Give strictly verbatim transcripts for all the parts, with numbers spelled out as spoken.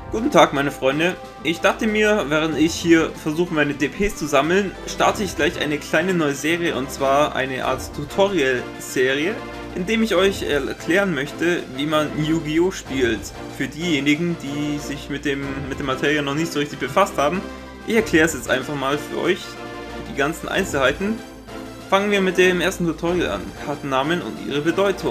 Guten Tag, meine Freunde. Ich dachte mir, während ich hier versuche, meine D Ps zu sammeln, starte ich gleich eine kleine neue Serie, und zwar eine Art Tutorial-Serie, in dem ich euch erklären möchte, wie man Yu-Gi-Oh! Spielt. Für diejenigen, die sich mit dem mit der Materie noch nicht so richtig befasst haben. Ich erkläre es jetzt einfach mal für euch, die ganzen Einzelheiten. Fangen wir mit dem ersten Tutorial an. Kartennamen und ihre Bedeutung.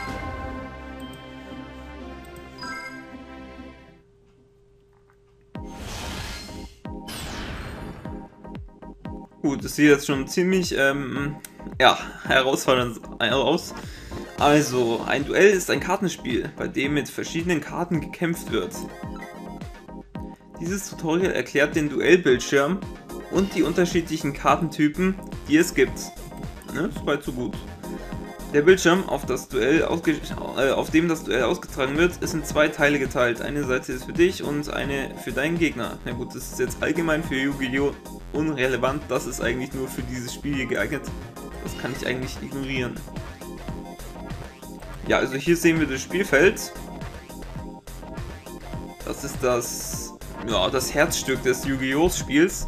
Gut, das sieht jetzt schon ziemlich ähm, ja, herausfordernd aus. Also, ein Duell ist ein Kartenspiel, bei dem mit verschiedenen Karten gekämpft wird. Dieses Tutorial erklärt den Duellbildschirm und die unterschiedlichen Kartentypen, die es gibt. Ne, soweit so gut. Der Bildschirm, auf, das Duell äh, auf dem das Duell ausgetragen wird, ist in zwei Teile geteilt. Eine Seite ist für dich und eine für deinen Gegner. Na gut, das ist jetzt allgemein für Yu-Gi-Oh! Unrelevant. Das ist eigentlich nur für dieses Spiel hier geeignet. Das kann ich eigentlich ignorieren. Ja, also hier sehen wir das Spielfeld. Das ist das, ja, das Herzstück des Yu-Gi-Oh! Spiels.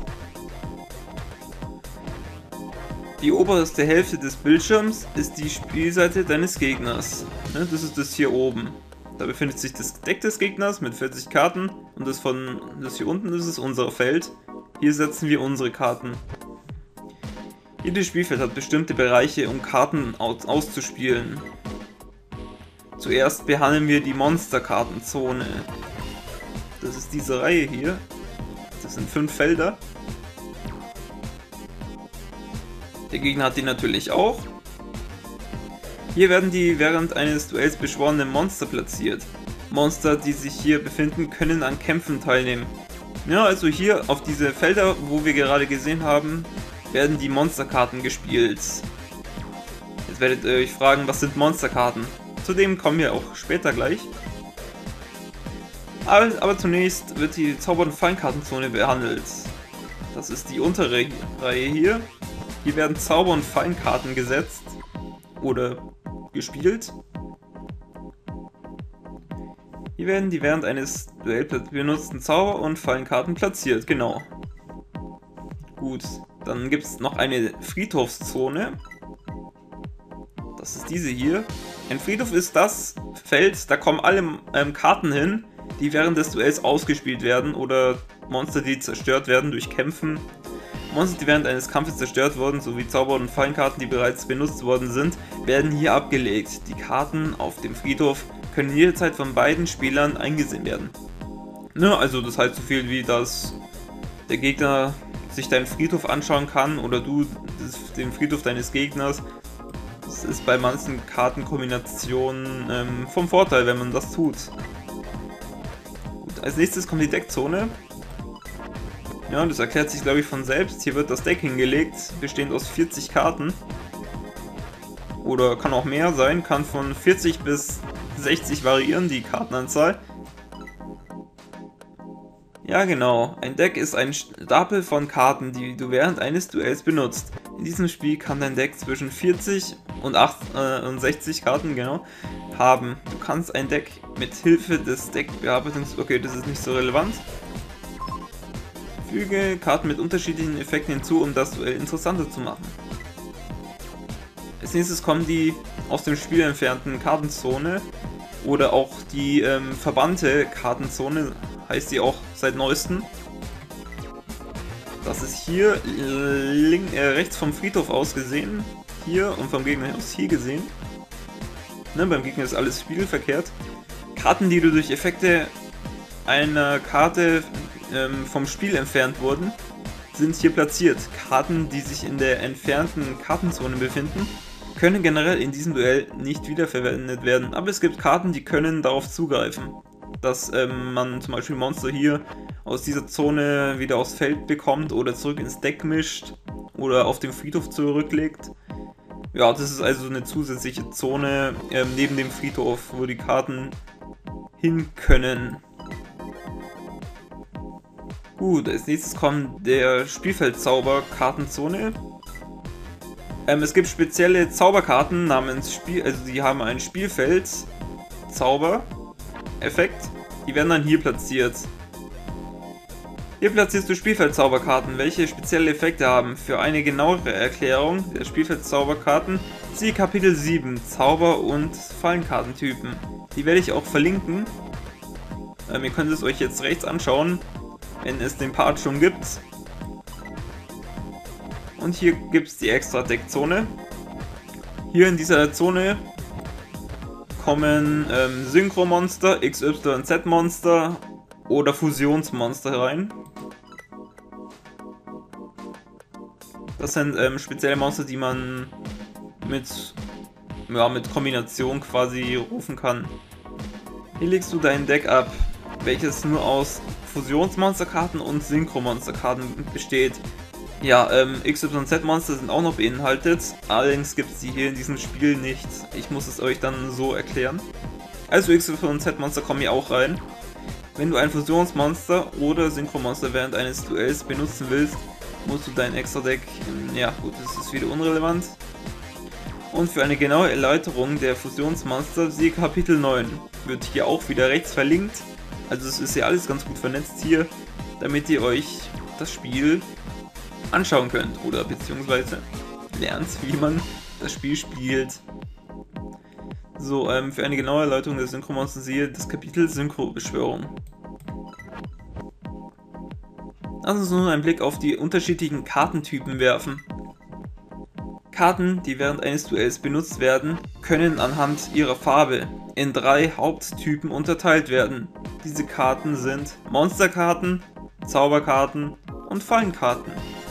Die oberste Hälfte des Bildschirms ist die Spielseite deines Gegners. Das ist das hier oben. Da befindet sich das Deck des Gegners mit vierzig Karten und das von das hier unten ist es unser Feld. Hier setzen wir unsere Karten. Jedes Spielfeld hat bestimmte Bereiche, um Karten aus auszuspielen. Zuerst behandeln wir die Monsterkartenzone. Das ist diese Reihe hier. Das sind fünf Felder. Der Gegner hat die natürlich auch. Hier werden die während eines Duells beschworenen Monster platziert. Monster, die sich hier befinden, können an Kämpfen teilnehmen. Ja, also hier auf diese Felder, wo wir gerade gesehen haben, werden die Monsterkarten gespielt. Jetzt werdet ihr euch fragen, was sind Monsterkarten? Zu dem kommen wir auch später gleich. Aber, aber zunächst wird die Zauber- und Fallenkartenzone behandelt. Das ist die untere Reihe hier. Hier werden Zauber- und Fallenkarten gesetzt oder gespielt. Hier werden die während eines Duells benutzten Zauber- und Fallenkarten platziert, genau. Gut, dann gibt es noch eine Friedhofszone. Das ist diese hier. Ein Friedhof ist das Feld, da kommen alle ähm, Karten hin, die während des Duells ausgespielt werden oder Monster, die zerstört werden durch Kämpfen. Monster, die während eines Kampfes zerstört wurden, sowie Zauber- und Fallenkarten, die bereits benutzt worden sind, werden hier abgelegt. Die Karten auf dem Friedhof können jederzeit von beiden Spielern eingesehen werden. Ne, also das heißt so viel wie, dass der Gegner sich deinen Friedhof anschauen kann oder du den Friedhof deines Gegners. Das ist bei manchen Kartenkombinationen ähm, vom Vorteil, wenn man das tut. Gut, als nächstes kommt die Deckzone. Ja, das erklärt sich, glaube ich, von selbst. Hier wird das Deck hingelegt, bestehend aus vierzig Karten. Oder kann auch mehr sein, kann von vierzig bis sechzig variieren, die Kartenanzahl. Ja, genau. Ein Deck ist ein Stapel von Karten, die du während eines Duells benutzt. In diesem Spiel kann dein Deck zwischen vierzig und sechzig Karten, genau, haben. Du kannst ein Deck mit Hilfe des Deckbearbeitungs... Okay, das ist nicht so relevant. Füge Karten mit unterschiedlichen Effekten hinzu, um das Duell interessanter zu machen. Als nächstes kommen die aus dem Spiel entfernten Kartenzone oder auch die ähm, verbannte Kartenzone, heißt die auch seit neuestem. Das ist hier link, äh, rechts vom Friedhof aus gesehen, hier und vom Gegner aus hier gesehen. Ne, beim Gegner ist alles spiegelverkehrt. Karten, die du durch Effekte einer Karte ähm, vom Spiel entfernt wurden, sind hier platziert. Karten, die sich in der entfernten Kartenzone befinden, können generell in diesem Duell nicht wiederverwendet werden, aber es gibt Karten, die können darauf zugreifen, dass ähm, man zum Beispiel Monster hier aus dieser Zone wieder aufs Feld bekommt oder zurück ins Deck mischt oder auf den Friedhof zurücklegt. Ja, das ist also eine zusätzliche Zone ähm, neben dem Friedhof, wo die Karten hin können. Gut, als nächstes kommt der Spielfeldzauber-Kartenzone. Ähm, es gibt spezielle Zauberkarten namens Spiel, also die haben einen Spielfeld-Zauber-Effekt. Die werden dann hier platziert. Hier platzierst du Spielfeldzauberkarten, welche spezielle Effekte haben. Für eine genauere Erklärung der Spielfeldzauberkarten siehe Kapitel sieben, Zauber- und Fallenkartentypen. Die werde ich auch verlinken. Ähm, ihr könnt es euch jetzt rechts anschauen, wenn es den Part schon gibt. Und hier gibt es die extra Deckzone. Hier in dieser Zone kommen ähm, Synchro-Monster, X Y Z-Monster oder Fusionsmonster rein. Das sind ähm, spezielle Monster, die man mit, ja, mit Kombination quasi rufen kann. Hier legst du dein Deck ab, welches nur aus Fusionsmonsterkarten und Synchro-Monsterkarten besteht. Ja, ähm, X Y Z-Monster sind auch noch beinhaltet, allerdings gibt es die hier in diesem Spiel nicht. Ich muss es euch dann so erklären. Also X Y Z-Monster kommen hier auch rein. Wenn du ein Fusionsmonster oder Synchromonster während eines Duells benutzen willst, musst du dein Extra-Deck, ja gut, das ist wieder unrelevant. Und für eine genaue Erläuterung der Fusionsmonster siehe Kapitel neun. Wird hier auch wieder rechts verlinkt. Also es ist ja alles ganz gut vernetzt hier, damit ihr euch das Spiel anschauen könnt oder beziehungsweise lernt, wie man das Spiel spielt. So, ähm, für eine genaue Erläuterung der Synchromonster siehe das Kapitel Synchro-Beschwörung. Lass uns nun einen Blick auf die unterschiedlichen Kartentypen werfen. Karten, die während eines Duells benutzt werden, können anhand ihrer Farbe in drei Haupttypen unterteilt werden. Diese Karten sind Monsterkarten, Zauberkarten und Fallenkarten.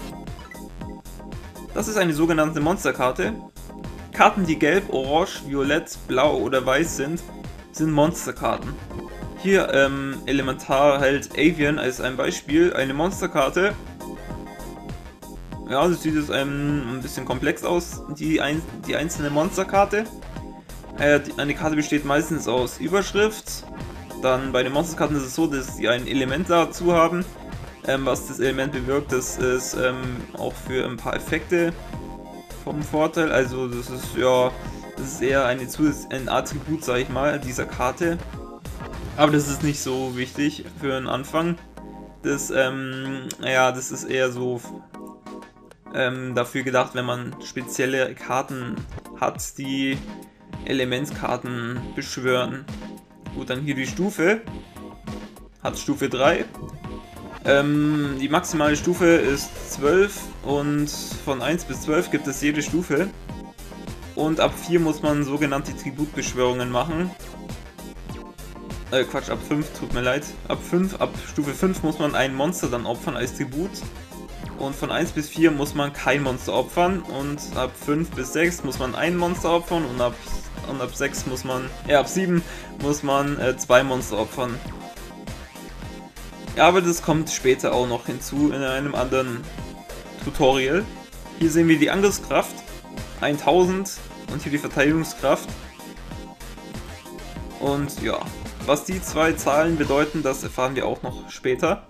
Das ist eine sogenannte Monsterkarte. Karten, die gelb, orange, violett, blau oder weiß sind, sind Monsterkarten. Hier ähm, elementar hält Avian als ein Beispiel eine Monsterkarte. Ja, das sieht jetzt ähm, ein bisschen komplex aus, die, ein, die einzelne Monsterkarte. Äh, die, eine Karte besteht meistens aus Überschrift. Dann bei den Monsterkarten ist es so, dass sie ein Element dazu haben. Ähm, was das Element bewirkt, das ist ähm, auch für ein paar Effekte vom Vorteil. Also das ist ja, das ist eher eine Zus ein Attribut, sag ich mal, dieser Karte. Aber das ist nicht so wichtig für einen Anfang. Das, ähm, ja, das ist eher so ähm, dafür gedacht, wenn man spezielle Karten hat, die Elementskarten beschwören. Gut, dann hier die Stufe. Hat Stufe drei. Ähm, die maximale Stufe ist zwölf und von eins bis zwölf gibt es jede Stufe. Und ab vier muss man sogenannte Tributbeschwörungen machen. Äh, Quatsch, ab fünf, tut mir leid. Ab fünf, ab Stufe fünf muss man ein Monster dann opfern als Tribut. Und von eins bis vier muss man kein Monster opfern. Und ab fünf bis sechs muss man ein Monster opfern. Und ab, und ab sechs muss man, ja, ab sieben muss man äh, zwei Monster opfern. Ja, aber das kommt später auch noch hinzu in einem anderen Tutorial. Hier sehen wir die Angriffskraft, tausend, und hier die Verteidigungskraft. Und ja, was die zwei Zahlen bedeuten, das erfahren wir auch noch später.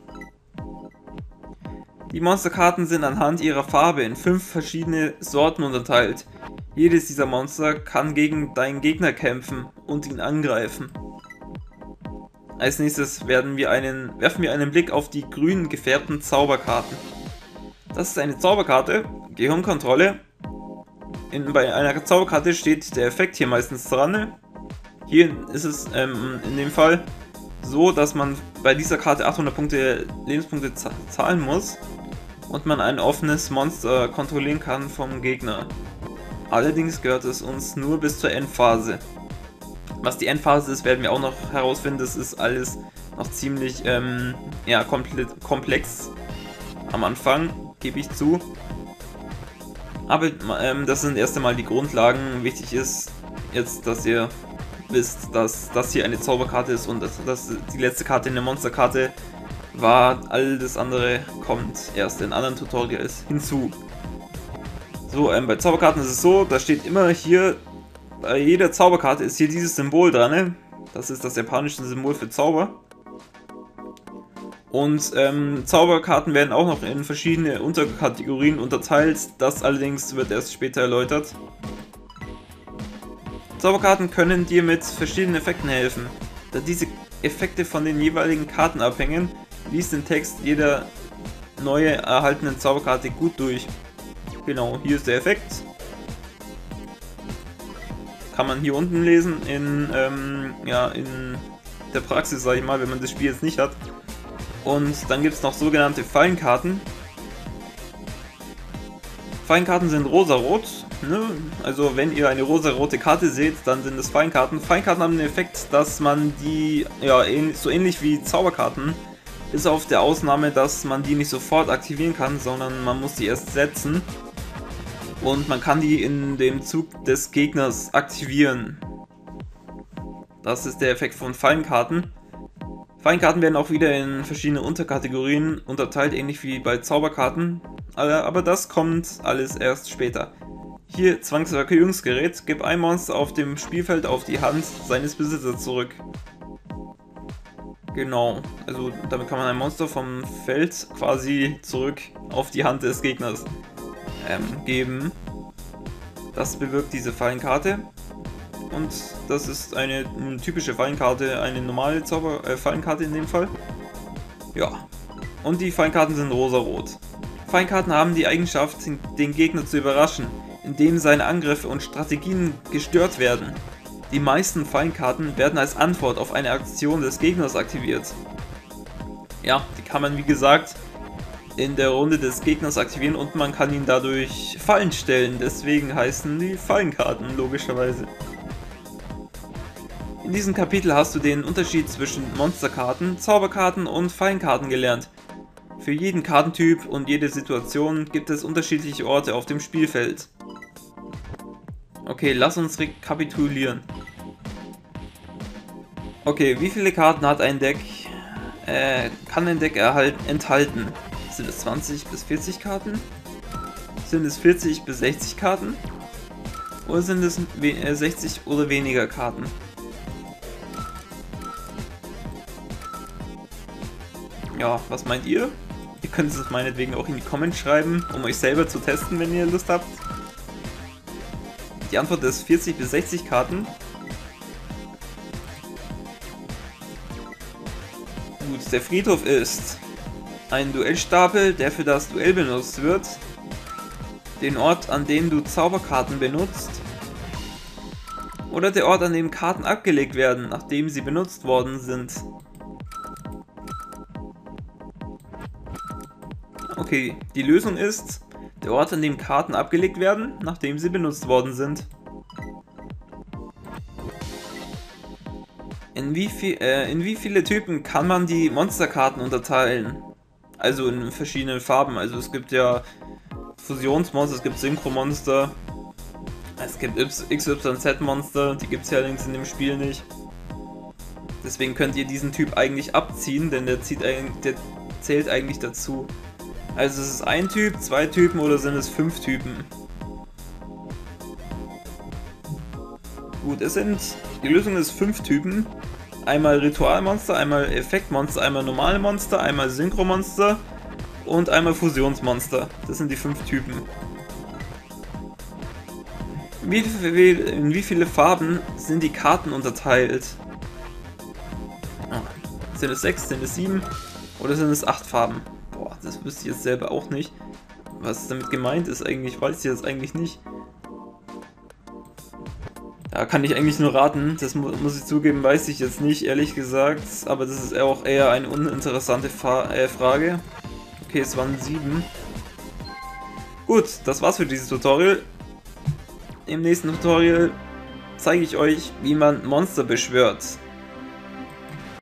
Die Monsterkarten sind anhand ihrer Farbe in fünf verschiedene Sorten unterteilt. Jedes dieser Monster kann gegen deinen Gegner kämpfen und ihn angreifen. Als nächstes werden wir einen, werfen wir einen Blick auf die grün gefärbten Zauberkarten. Das ist eine Zauberkarte, Gehirnkontrolle. In, bei einer Zauberkarte steht der Effekt hier meistens dran. Hier ist es ähm, in dem Fall so, dass man bei dieser Karte achthundert Punkte Lebenspunkte zahlen muss und man ein offenes Monster kontrollieren kann vom Gegner. Allerdings gehört es uns nur bis zur Endphase. Was die Endphase ist, werden wir auch noch herausfinden. Das ist alles noch ziemlich ähm, ja, komplett komplex am Anfang, gebe ich zu. Aber ähm, das sind erst einmal die Grundlagen. Wichtig ist jetzt, dass ihr wisst, dass das hier eine Zauberkarte ist und dass, dass die letzte Karte eine Monsterkarte war. All das andere kommt erst in anderen Tutorials hinzu. So, ähm, bei Zauberkarten ist es so, da steht immer hier, bei jeder Zauberkarte ist hier dieses Symbol dran. Ne? Das ist das japanische Symbol für Zauber. Und ähm, Zauberkarten werden auch noch in verschiedene Unterkategorien unterteilt. Das allerdings wird erst später erläutert. Zauberkarten können dir mit verschiedenen Effekten helfen. Da diese Effekte von den jeweiligen Karten abhängen. Lies den Text jeder neue erhaltenen Zauberkarte gut durch. Genau, hier ist der Effekt. Kann man hier unten lesen in, ähm, ja, in der Praxis, sage ich mal, wenn man das Spiel jetzt nicht hat. Und dann gibt es noch sogenannte Fallenkarten. Fallenkarten sind rosarot, ne? Also wenn ihr eine rosarote Karte seht, dann sind es Fallenkarten. Fallenkarten haben den Effekt, dass man die, ja, so ähnlich wie Zauberkarten, bis auf der Ausnahme, dass man die nicht sofort aktivieren kann, sondern man muss die erst setzen. Und man kann die in dem Zug des Gegners aktivieren. Das ist der Effekt von Fallenkarten. Fallenkarten werden auch wieder in verschiedene Unterkategorien unterteilt, ähnlich wie bei Zauberkarten. Aber das kommt alles erst später. Hier Zwangserhöhungsgerät. Gib ein Monster auf dem Spielfeld auf die Hand seines Besitzers zurück. Genau, also damit kann man ein Monster vom Feld quasi zurück auf die Hand des Gegners ähm, geben. Das bewirkt diese Fallenkarte. Und das ist eine, eine typische Fallenkarte, eine normale Zauber äh, Fallenkarte in dem Fall. Ja, und die Fallenkarten sind rosarot. Fallenkarten haben die Eigenschaft, den Gegner zu überraschen, indem seine Angriffe und Strategien gestört werden. Die meisten Fallenkarten werden als Antwort auf eine Aktion des Gegners aktiviert. Ja, die kann man wie gesagt in der Runde des Gegners aktivieren und man kann ihn dadurch Fallen stellen, deswegen heißen die Fallenkarten logischerweise. In diesem Kapitel hast du den Unterschied zwischen Monsterkarten, Zauberkarten und Fallenkarten gelernt. Für jeden Kartentyp und jede Situation gibt es unterschiedliche Orte auf dem Spielfeld. Okay, lass uns rekapitulieren. Okay, wie viele Karten hat ein Deck? Äh, kann ein Deck erhalten, enthalten? Sind es zwanzig bis vierzig Karten? Sind es vierzig bis sechzig Karten? Oder sind es sechzig oder weniger Karten? Ja, was meint ihr? Ihr könnt es meinetwegen auch in die Comments schreiben, um euch selber zu testen, wenn ihr Lust habt. Die Antwort ist vierzig bis sechzig Karten. Gut, der Friedhof ist ein Duellstapel, der für das Duell benutzt wird. Den Ort, an dem du Zauberkarten benutzt. Oder der Ort, an dem Karten abgelegt werden, nachdem sie benutzt worden sind. Okay, die Lösung ist der Ort, an dem Karten abgelegt werden, nachdem sie benutzt worden sind. In wie, viel, äh, in wie viele Typen kann man die Monsterkarten unterteilen? Also in verschiedenen Farben. Also es gibt ja Fusionsmonster, es gibt Synchromonster, es gibt X Y Z-Monster, die gibt es ja allerdings in dem Spiel nicht. Deswegen könnt ihr diesen Typ eigentlich abziehen, denn der, zieht, der zählt eigentlich dazu. Also ist es ein Typ, zwei Typen oder sind es fünf Typen? Gut, es sind, die Lösung ist fünf Typen. Einmal Ritualmonster, einmal Effektmonster, einmal normale Monster, einmal Synchromonster und einmal Fusionsmonster. Das sind die fünf Typen. Wie, wie, in wie viele Farben sind die Karten unterteilt? Oh, sind es sechs, sind es sieben oder sind es acht Farben? Boah, das wüsste ich jetzt selber auch nicht. Was damit gemeint ist eigentlich, weiß ich jetzt eigentlich nicht. Da kann ich eigentlich nur raten, das mu muss ich zugeben, weiß ich jetzt nicht, ehrlich gesagt. Aber das ist auch eher eine uninteressante Fa äh, Frage. Okay, es waren sieben. Gut, das war's für dieses Tutorial. Im nächsten Tutorial zeige ich euch, wie man Monster beschwört.